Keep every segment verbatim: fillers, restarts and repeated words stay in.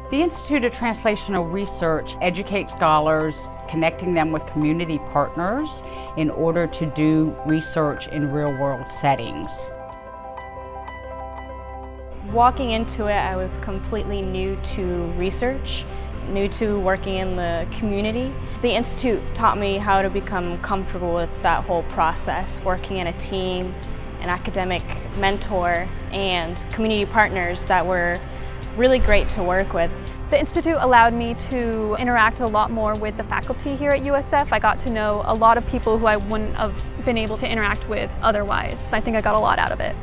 The Institute of Translational Research educates scholars, connecting them with community partners in order to do research in real-world settings. Walking into it, I was completely new to research, new to working in the community. The Institute taught me how to become comfortable with that whole process, working in a team, an academic mentor, and community partners that were really great to work with. The Institute allowed me to interact a lot more with the faculty here at U S F. I got to know a lot of people who I wouldn't have been able to interact with otherwise. I think I got a lot out of it.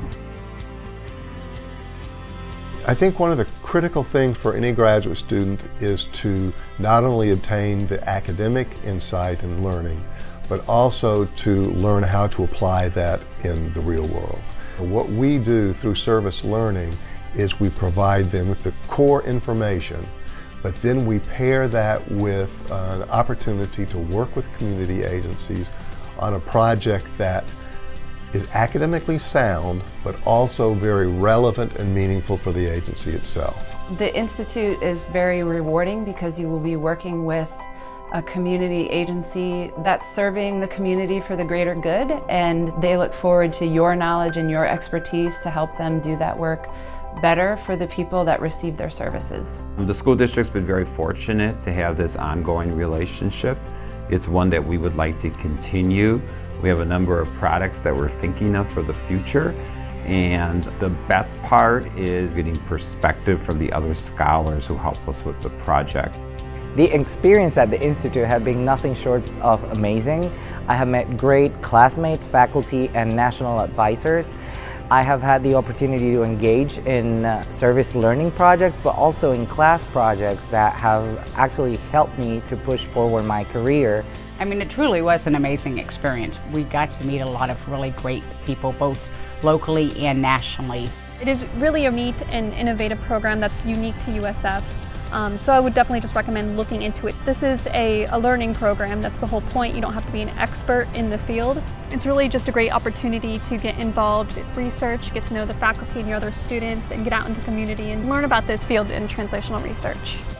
I think one of the critical things for any graduate student is to not only obtain the academic insight and learning, but also to learn how to apply that in the real world. What we do through service learning is we provide them with the core information, but then we pair that with an opportunity to work with community agencies on a project that is academically sound, but also very relevant and meaningful for the agency itself. The Institute is very rewarding because you will be working with a community agency that's serving the community for the greater good, and they look forward to your knowledge and your expertise to help them do that work better for the people that receive their services. The school district's been very fortunate to have this ongoing relationship. It's one that we would like to continue. We have a number of products that we're thinking of for the future, and the best part is getting perspective from the other scholars who help us with the project. The experience at the Institute has been nothing short of amazing. I have met great classmates, faculty, and national advisors. I have had the opportunity to engage in uh, service learning projects, but also in class projects that have actually helped me to push forward my career. I mean, it truly was an amazing experience. We got to meet a lot of really great people, both locally and nationally. It is really a neat and innovative program that's unique to U S F. Um, so I would definitely just recommend looking into it. This is a, a learning program. That's the whole point. You don't have to be an expert in the field. It's really just a great opportunity to get involved with research, get to know the faculty and your other students, and get out into the community and learn about this field in translational research.